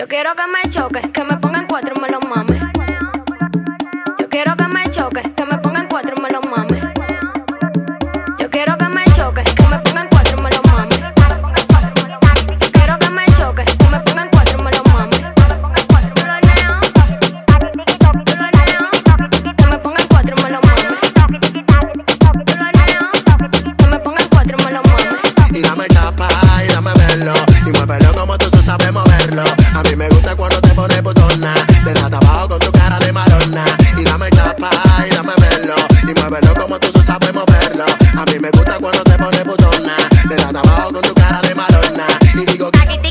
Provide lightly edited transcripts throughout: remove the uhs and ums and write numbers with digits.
Yo quiero que me choque, que me pongan cuatro y me lo mame. Yo quiero que me choque, que me pongan cuatro y me lo mame. Yo quiero que me choque, que me pongan cuatro y me lo mame. Yo quiero que me choque, que me pongan cuatro y me lo mame. Que me pongan cuatro y me lo mame. Que me pongan cuatro y me lo mame. Y dame chapa y dame verlo, y muévelo como tú sabes moverlo. A mí me gusta cuando te pones putona, de nada abajo con tu cara de marona. Y dame chapa y dame verlo, y muévelo como tú sabes moverlo. A mí me gusta cuando te pones putona, de nada abajo con tu cara de marona. Y digo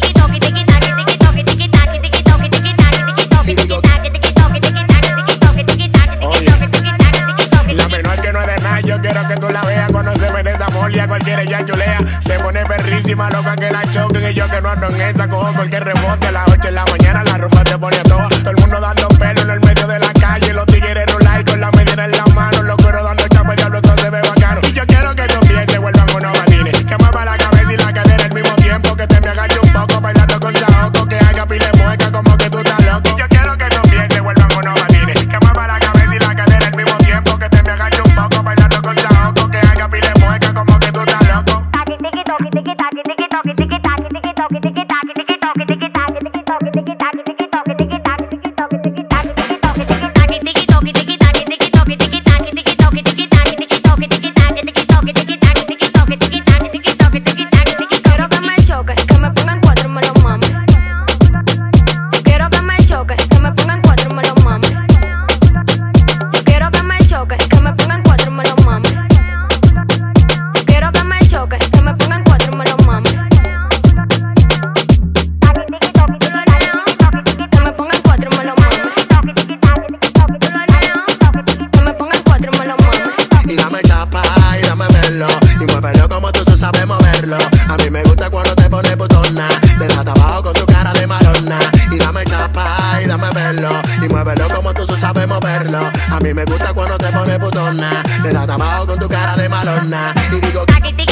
la menor que no es de nada, yo quiero que tú la veas. Cuando se ve esa molia, cualquiera ya chulea. Se pone perrísima, loca que la choquen. Y yo que no ando en esa, cojo cualquier rebote. A las 8 de la mañana la rumba te pone a toa. Todo el mundo dando pelo en el medio de la calle. Los tigres rulay con la medida en la mano. Los cueros dando chapa, diablo, eso se ve bacano. Y yo quiero que tus pies se vuelvan unos patines, que mueva la cabeza y la cadera al mismo tiempo. Que te me agache un poco bailando con saoco. Que haga pile mueca como que tú estás loco. Y yo quiero que tus pies se vuelvan unos patines, que mueva la cabeza y la cadera al mismo tiempo. Que te me agache un poco bailando con saoco. Que haga pile mueca como que tú estás loco. Quiero que me choque, que me pongan cuatro y me lo mame. Yo quiero que me choque, que me pongan cuatro y me lo mame. Yo quiero que me choque, que me pongan cuatro y me lo mame. Yo quiero que me choque, que me pongan cuatro y me lo mame. Que me pongan cuatro y me lo mame. Que me pongan cuatro y me lo mame. y dame chapa y dame verlo, y muévelo como tú sabes moverlo. A mí me gusta cuando te pones putona, de nada abajo con tu cara de marona. Y dame chapa y dame verlo, y muévelo como tú sabes moverlo. A mí me gusta cuando te pones putona, de nada abajo con tu cara de marona. Y digo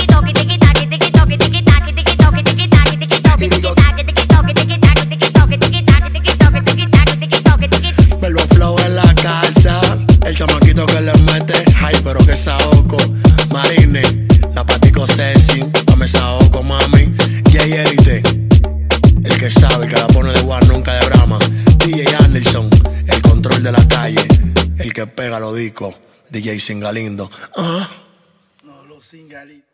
Vuelvo flow en la casa, el chamaquito que le mete, ay, pero que saoco. Marine, la patico sexy, dame saoco, mami. Jay Elite, el que sabe, el que la pone de guar, nunca de brama. DJ Anderson, el control de la calle, el que pega los discos. DJ Singalindo. No, los Singalitos.